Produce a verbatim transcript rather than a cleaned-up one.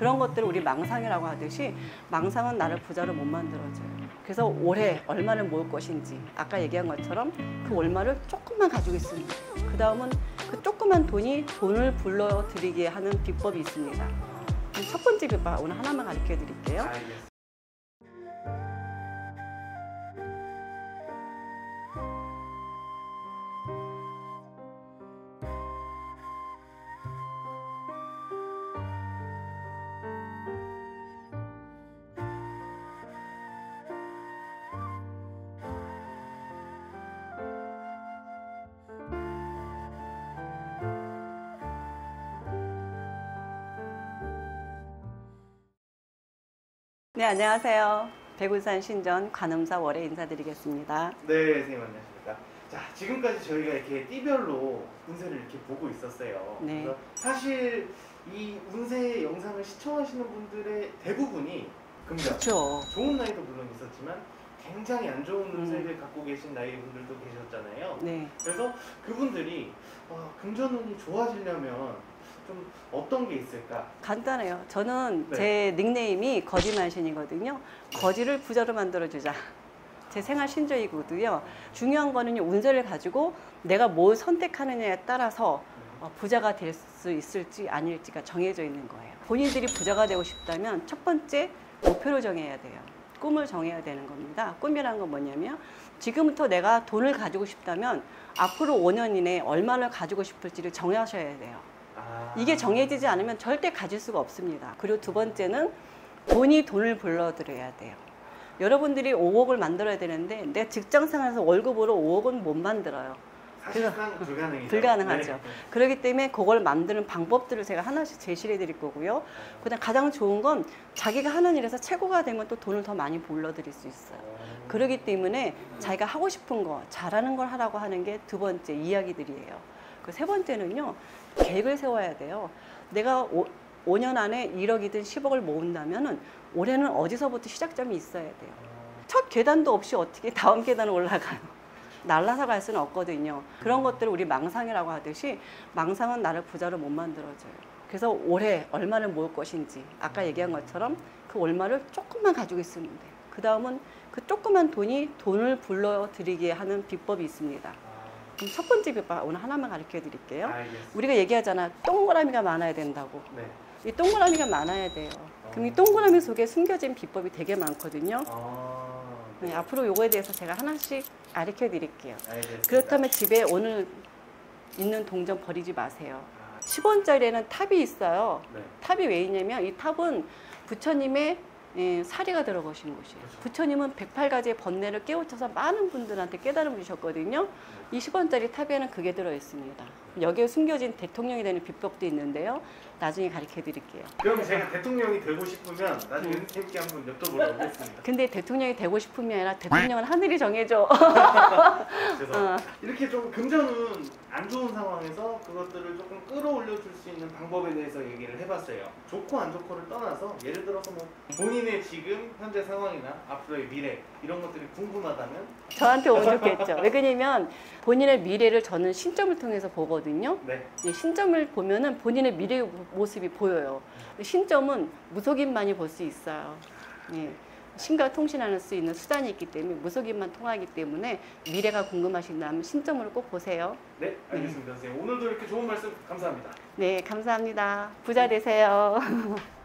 그런 것들을 우리 망상이라고 하듯이 망상은 나를 부자로 못 만들어줘요. 그래서 올해 얼마를 모을 것인지 아까 얘기한 것처럼 그 얼마를 조금만 가지고 있으면 돼요. 그 다음은 그 조그만 돈이 돈을 불러들이게 하는 비법이 있습니다. 첫 번째 비법 오늘 하나만 가르쳐 드릴게요. 네, 안녕하세요. 백운산 신전 관음사 월에 인사드리겠습니다. 네, 선생님 안녕하십니까. 자, 지금까지 저희가 이렇게 띠별로 운세를 이렇게 보고 있었어요. 네. 그래서 사실 이 운세 영상을 시청하시는 분들의 대부분이 금전, 그렇죠. 좋은 나이도 물론 있었지만 굉장히 안 좋은 운세를 음. 갖고 계신 나이 분들도 계셨잖아요. 네. 그래서 그분들이 어, 금전운이 좋아지려면 좀 어떤 게 있을까? 간단해요. 저는 네. 제 닉네임이 거지만신이거든요. 거지를 부자로 만들어주자. 제 생활 신조이거든요. 중요한 거는 운세를 가지고 내가 뭘 선택하느냐에 따라서 부자가 될 수 있을지 아닐지가 정해져 있는 거예요. 본인들이 부자가 되고 싶다면 첫 번째 목표를 정해야 돼요. 꿈을 정해야 되는 겁니다. 꿈이라는 건 뭐냐면 지금부터 내가 돈을 가지고 싶다면 앞으로 오 년 이내에 얼마를 가지고 싶을지를 정하셔야 돼요. 이게 정해지지 않으면 절대 가질 수가 없습니다. 그리고 두 번째는 돈이 돈을 불러들여야 돼요. 여러분들이 오억을 만들어야 되는데 내 직장생활에서 월급으로 오억은 못 만들어요. 사실상 불가능이죠. 불가능하죠. 네. 그렇기 때문에 그걸 만드는 방법들을 제가 하나씩 제시해 드릴 거고요. 그다음 가장 좋은 건 자기가 하는 일에서 최고가 되면 또 돈을 더 많이 불러들일 수 있어요. 그렇기 때문에 자기가 하고 싶은 거, 잘하는 걸 하라고 하는 게 두 번째 이야기들이에요. 그 세 번째는요, 계획을 세워야 돼요. 내가 오 년 안에 일억이든 십억을 모은다면은 올해는 어디서부터 시작점이 있어야 돼요. 첫 계단도 없이 어떻게 다음 계단을 올라가요? 날라서 갈 수는 없거든요. 그런 것들을 우리 망상이라고 하듯이 망상은 나를 부자로 못 만들어줘요. 그래서 올해 얼마를 모을 것인지 아까 얘기한 것처럼 그 얼마를 조금만 가지고 있으면 돼요. 그 다음은 그 조그만 돈이 돈을 불러들이게 하는 비법이 있습니다. 그럼 첫 번째 비법 오늘 하나만 가르쳐 드릴게요. 알겠습니다. 우리가 얘기하잖아. 동그라미가 많아야 된다고. 네. 이 동그라미가 많아야 돼요. 그럼 이 동그라미 속에 숨겨진 비법이 되게 많거든요. 아, 네, 네. 앞으로 요거에 대해서 제가 하나씩 가르쳐 드릴게요. 알겠습니다. 그렇다면 집에 오늘 있는 동전 버리지 마세요. 아, 십 원짜리에는 탑이 있어요. 네. 탑이 왜 있냐면 이 탑은 부처님의 예, 사리가 들어가신 곳이에요. 그렇죠. 부처님은 백팔 가지의 번뇌를 깨우쳐서 많은 분들한테 깨달음 주셨거든요. 이 십 원짜리 탑에는 그게 들어있습니다. 여기에 숨겨진 대통령이 되는 비법도 있는데요. 나중에 가르쳐 드릴게요. 그럼 제가 대통령이 되고 싶으면 나중에 음. 선생님께 한번 여쭤보려고 했습니다. 근데 대통령이 되고 싶은 게 아니라 대통령은 하늘이 정해줘. 죄송합니다. 이렇게 좀 금전은 안 좋은 상황에서 그것들을 조금 끌어올려 줄 수 있는 방법에 대해서 얘기를 해봤어요. 좋고 안 좋고를 떠나서 예를 들어서 뭐 본인의 지금 현재 상황이나 앞으로의 미래 이런 것들이 궁금하다면 저한테 오면 좋겠죠. 왜 그러냐면 본인의 미래를 저는 신점을 통해서 보거든요. 네. 이 신점을 보면은 본인의 미래 모습이 보여요. 신점은 무속인만이 볼 수 있어요. 예. 신과 통신할 수 있는 수단이 있기 때문에 무속인만 통하기 때문에 미래가 궁금하신다면 신점으로 꼭 보세요. 네, 알겠습니다. 선생님. 오늘도 이렇게 좋은 말씀 감사합니다. 네, 감사합니다. 부자 되세요.